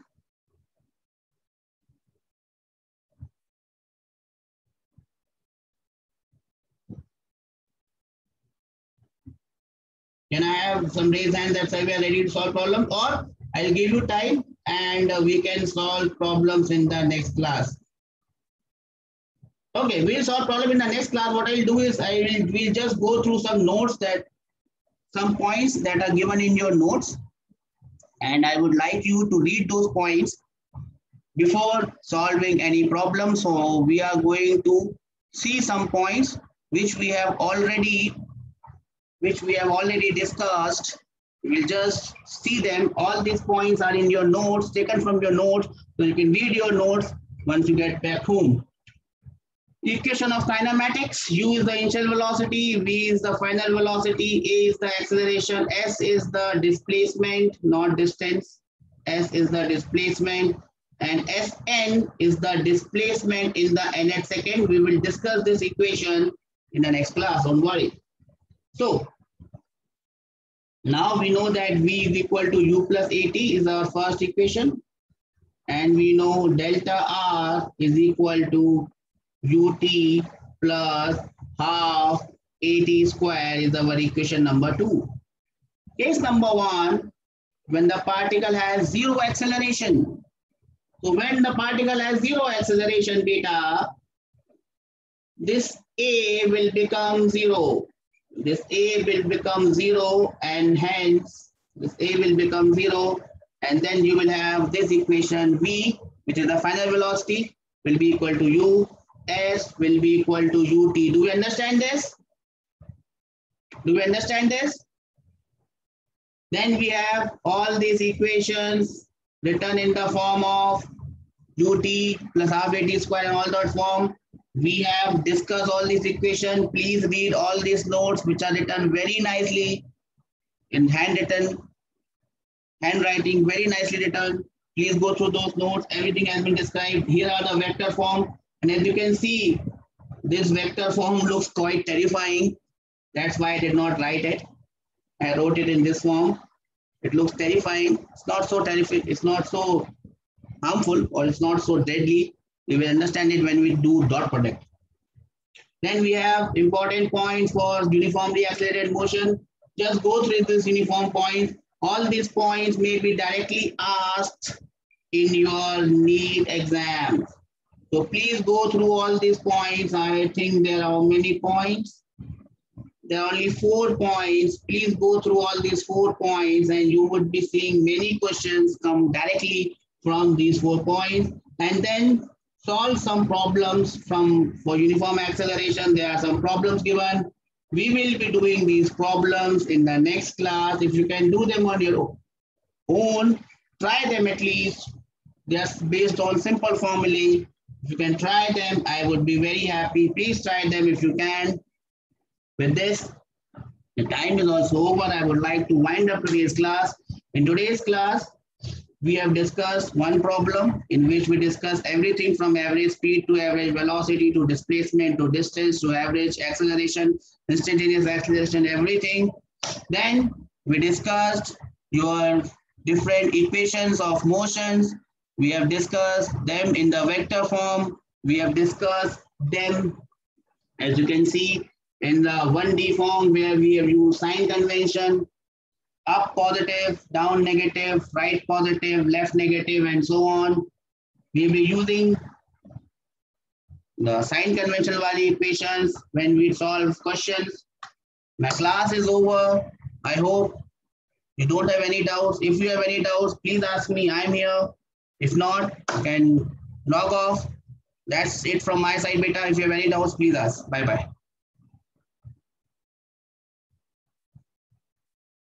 Can I have some raised hand that say we are ready to solve problems, or I'll give you time and uh, we can solve problems in the next class. Okay, we'll solve problem in the next class. What I'll do is I will we'll just go through some notes that some points that are given in your notes, and I would like you to read those points before solving any problem. So we are going to see some points which we have already which we have already discussed. We'll just see them. All these points are in your notes, taken from your notes, so you can read your notes once you get back home. Equation of kinematics: U is the initial velocity, V is the final velocity, A is the acceleration, S is the displacement, not distance. S is the displacement, and Sn is the displacement in the nth second. We will discuss this equation in the next class, don't worry. So now we know that V is equal to U plus AT is our first equation, and we know delta R is equal to Ut plus half AT square is our equation number two. Case number one, when the particle has zero acceleration. So when the particle has zero acceleration, beta, this A will become zero. This A will become zero, and hence this A will become zero, and then you will have this equation V, which is the final velocity, will be equal to U, S will be equal to U T. Do we understand this? Do we understand this? Then we have all these equations written in the form of U T plus half A T square and all that form. We have discussed all these equations. Please read all these notes which are written very nicely in handwritten, handwriting, very nicely written. Please go through those notes. Everything has been described. Here are the vector form. And as you can see, this vector form looks quite terrifying. That's why I did not write it. I wrote it in this form. It looks terrifying. It's not so terrific. It's not so harmful, or it's not so deadly. We will understand it when we do dot product. Then we have important points for uniformly accelerated motion. Just go through this uniform points. All these points may be directly asked in your NEET exam. So please go through all these points. I think there are many points. There are only four points. Please go through all these four points, and you would be seeing many questions come directly from these four points. And then solve some problems from for uniform acceleration. There are some problems given. We will be doing these problems in the next class. If you can do them on your own, try them at least. Just based on simple formulae. If you can try them, I would be very happy. Please try them if you can. With this, the time is also over. I would like to wind up today's class. In today's class, we have discussed one problem in which we discussed everything from average speed to average velocity to displacement to distance to average acceleration, instantaneous acceleration, everything. Then we discussed your different equations of motions. We have discussed them in the vector form. We have discussed them, as you can see, in the one D form where we have used sign convention. Up positive, down negative, right positive, left negative, and so on. We'll be using the sign conventional value equations when we solve questions. My class is over. I hope you don't have any doubts. If you have any doubts, please ask me. I'm here. If not, you can log off. That's it from my side, beta. If you have any doubts, please ask. Bye-bye.